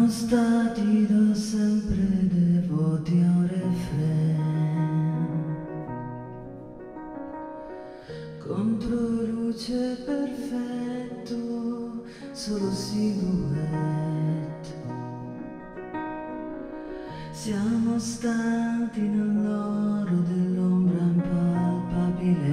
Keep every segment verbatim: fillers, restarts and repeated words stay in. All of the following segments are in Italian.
Siamo stati da sempre devoti a un refrain, contro luce perfetto, solo silhouette. Siamo stati nell'oro dell'ombra impalpabile,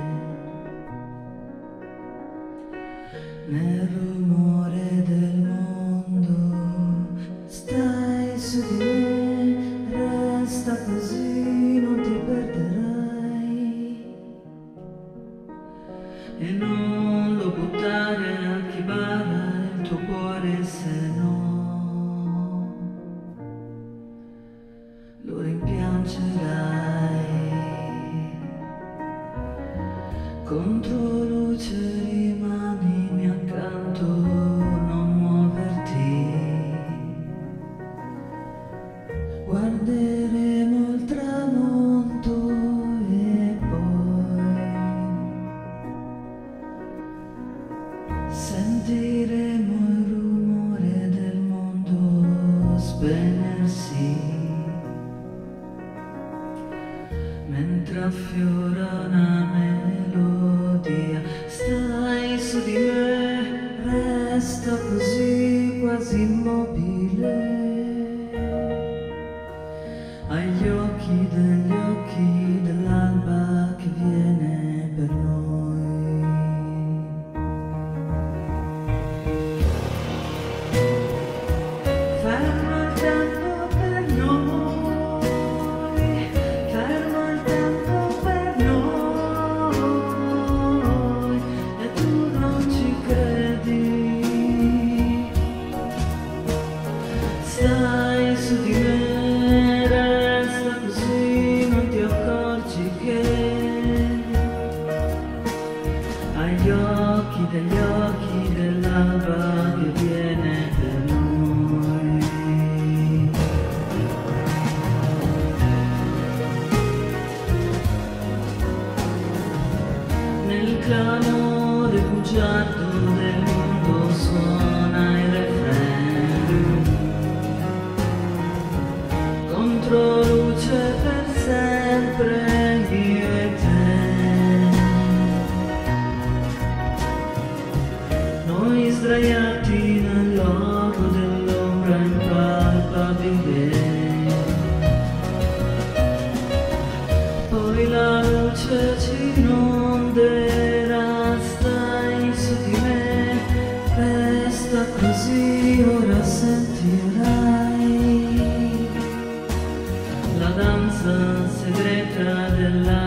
nel rumore del mondo. Stai su di me, resta così, non ti perderai, e non lo buttare a chi bara il tuo cuore, se no lo rimpiangerai. Contro luce rimanimi accanto, non muoverti. Guarderemo il tramonto e poi sentiremo il rumore del mondo spegnersi, mentre affiora una melodia. Stai su di me, resta così, quasi immobile, agli occhi degli occhi dell'alba che viene per noi. Fermo il tempo per noi, fermo il tempo per noi, e tu non ci credi. Stai su di me, resta così, non ti accorgi che agli occhi degli occhi dell'alba che viene per noi. Nel clamore bugiardo del mondo suona il refrain, contro luce per sempre, io e te. Noi sdraiati nell'oro dell'ombra impalpabile, poi la luce ci inonderà. Stai su di me, resta così, ora sentirai la danza segreta della